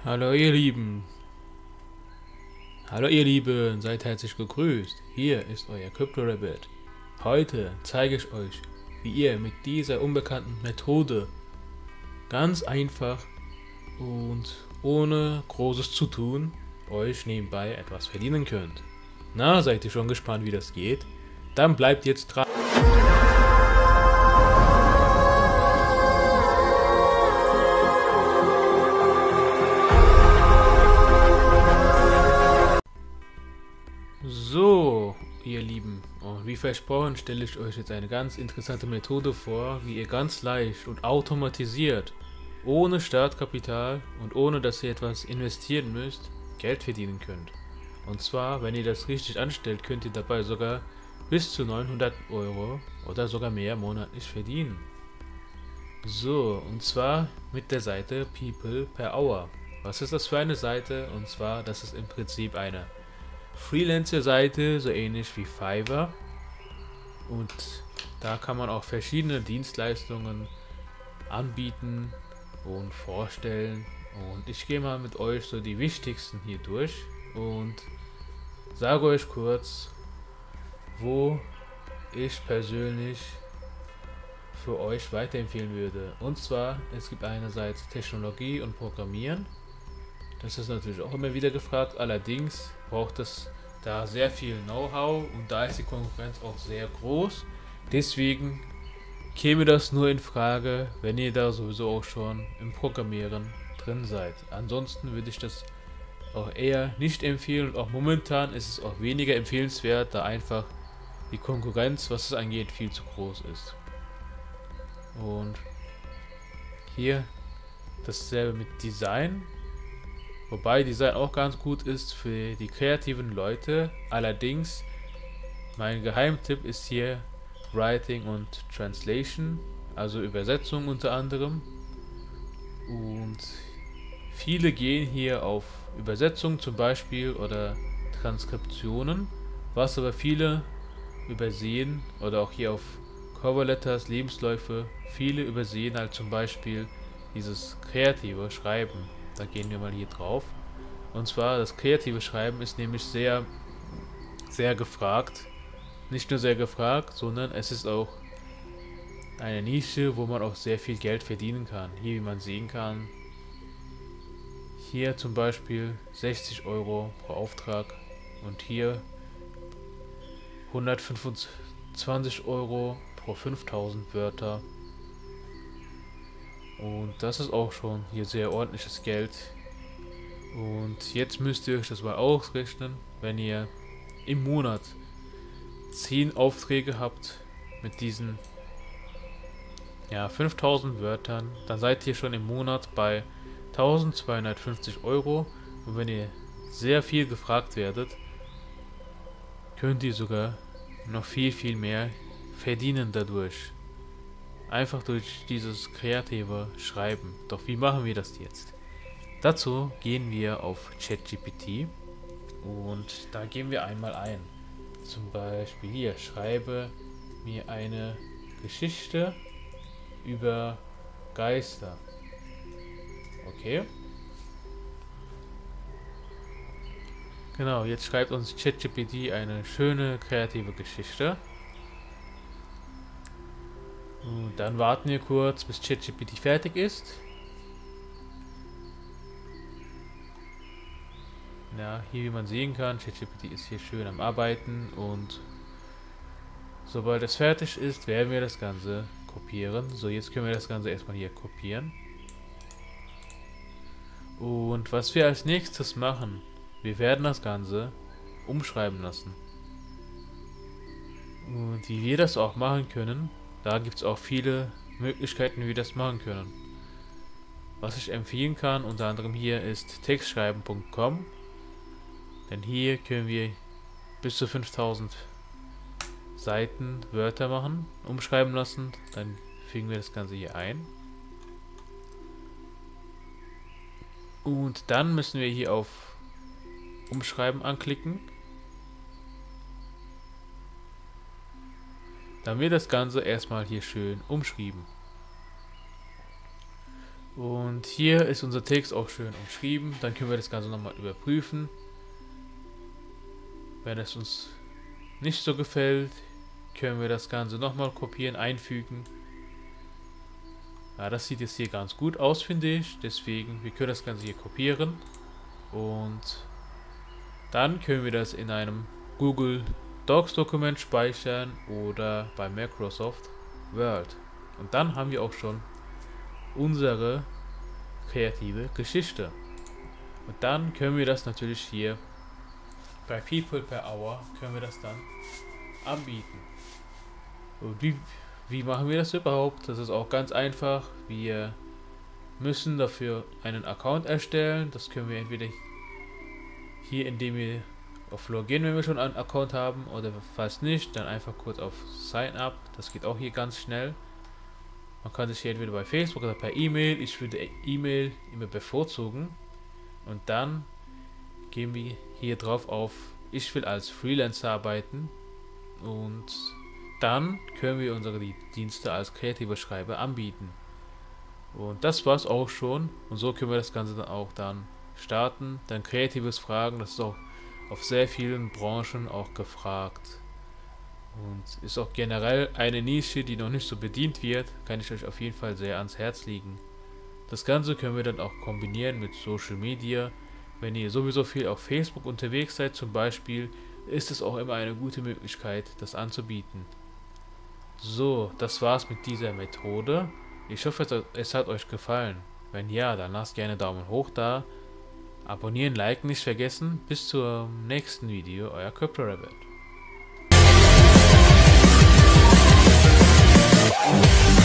Hallo ihr Lieben, hallo ihr Lieben, seid herzlich gegrüßt. Hier ist euer Crypto Rabbit. Heute zeige ich euch, wie ihr mit dieser unbekannten Methode ganz einfach und ohne großes zu tun euch nebenbei etwas verdienen könnt. Na, seid ihr schon gespannt, wie das geht? Dann bleibt jetzt dran. So, ihr Lieben, und wie versprochen stelle ich euch jetzt eine ganz interessante Methode vor, wie ihr ganz leicht und automatisiert, ohne Startkapital und ohne dass ihr etwas investieren müsst, Geld verdienen könnt. Und zwar, wenn ihr das richtig anstellt, könnt ihr dabei sogar bis zu 900 Euro oder sogar mehr monatlich verdienen. So, und zwar mit der Seite People per Hour. Was ist das für eine Seite? Und zwar, das ist im Prinzip eine Freelancer-Seite, so ähnlich wie Fiverr, und da kann man auch verschiedene Dienstleistungen anbieten und vorstellen, und ich gehe mal mit euch so die wichtigsten hier durch und sage euch kurz, wo ich persönlich für euch weiterempfehlen würde. Und zwar, es gibt einerseits Technologie und Programmieren. Das ist natürlich auch immer wieder gefragt, allerdings braucht es da sehr viel Know-how und da ist die Konkurrenz auch sehr groß. Deswegen käme das nur in Frage, wenn ihr da sowieso auch schon im Programmieren drin seid. Ansonsten würde ich das auch eher nicht empfehlen, und auch momentan ist es auch weniger empfehlenswert, da einfach die Konkurrenz, was es angeht, viel zu groß ist. Und hier dasselbe mit Design. Wobei Design auch ganz gut ist für die kreativen Leute. Allerdings, mein Geheimtipp ist hier Writing und Translation, also Übersetzung unter anderem. Und viele gehen hier auf Übersetzung zum Beispiel oder Transkriptionen, was aber viele übersehen, oder auch hier auf Coverletters, Lebensläufe, viele übersehen halt zum Beispiel dieses kreative Schreiben. Da gehen wir mal hier drauf. Und zwar, das kreative Schreiben ist nämlich sehr, sehr gefragt. Nicht nur sehr gefragt, sondern es ist auch eine Nische, wo man auch sehr viel Geld verdienen kann. Hier, wie man sehen kann, hier zum Beispiel 60 Euro pro Auftrag und hier 125 Euro pro 5000 Wörter. Und das ist auch schon hier sehr ordentliches Geld. Und jetzt müsst ihr euch das mal ausrechnen, wenn ihr im Monat 10 Aufträge habt mit diesen 5000 Wörtern, dann seid ihr schon im Monat bei 1250 Euro. Und wenn ihr sehr viel gefragt werdet, könnt ihr sogar noch viel, viel mehr verdienen dadurch. Einfach durch dieses kreative Schreiben. Doch wie machen wir das jetzt? Dazu gehen wir auf ChatGPT und da geben wir einmal ein. Zum Beispiel hier, schreibe mir eine Geschichte über Geister. Okay. Genau, jetzt schreibt uns ChatGPT eine schöne kreative Geschichte. Und dann warten wir kurz, bis ChatGPT fertig ist. Ja, hier wie man sehen kann, ChatGPT ist hier schön am Arbeiten, und sobald es fertig ist, werden wir das Ganze kopieren. So, jetzt können wir das Ganze erstmal hier kopieren. Und was wir als nächstes machen, wir werden das Ganze umschreiben lassen. Und wie wir das auch machen können, da gibt es auch viele Möglichkeiten, wie wir das machen können. Was ich empfehlen kann, unter anderem hier, ist textschreiben.com. Denn hier können wir bis zu 5000 Seiten Wörter machen, umschreiben lassen. Dann fügen wir das Ganze hier ein. Und dann müssen wir hier auf Umschreiben anklicken. Dann wird das Ganze erstmal hier schön umschrieben. Und hier ist unser Text auch schön umschrieben. Dann können wir das Ganze nochmal überprüfen. Wenn es uns nicht so gefällt, können wir das Ganze nochmal kopieren, einfügen. Ja, das sieht jetzt hier ganz gut aus, finde ich. Deswegen, wir können das Ganze hier kopieren. Und dann können wir das in einem Google Docs Dokument speichern oder bei Microsoft Word. Und dann haben wir auch schon unsere kreative Geschichte. Und dann können wir das natürlich hier bei People per Hour können wir das dann anbieten. Und wie machen wir das überhaupt? Das ist auch ganz einfach. Wir müssen dafür einen Account erstellen. Das können wir entweder hier, indem wir auf Login, wenn wir schon einen Account haben, oder falls nicht, dann einfach kurz auf Sign Up. Das geht auch hier ganz schnell. Man kann sich hier entweder bei Facebook oder per E-Mail. Ich würde E-Mail immer bevorzugen. Und dann gehen wir hier drauf auf ich will als Freelancer arbeiten. Und dann können wir unsere Dienste als kreativer Schreiber anbieten. Und das war's auch schon. Und so können wir das Ganze dann auch starten. Dann kreatives Fragen, das ist auch auf sehr vielen Branchen auch gefragt. Und ist auch generell eine Nische, die noch nicht so bedient wird, kann ich euch auf jeden Fall sehr ans Herz legen. Das Ganze können wir dann auch kombinieren mit Social Media. Wenn ihr sowieso viel auf Facebook unterwegs seid zum Beispiel, ist es auch immer eine gute Möglichkeit, das anzubieten. So, das war's mit dieser Methode. Ich hoffe, es hat euch gefallen. Wenn ja, dann lasst gerne Daumen hoch da. Abonnieren, liken nicht vergessen. Bis zum nächsten Video, euer CryptoRabbit.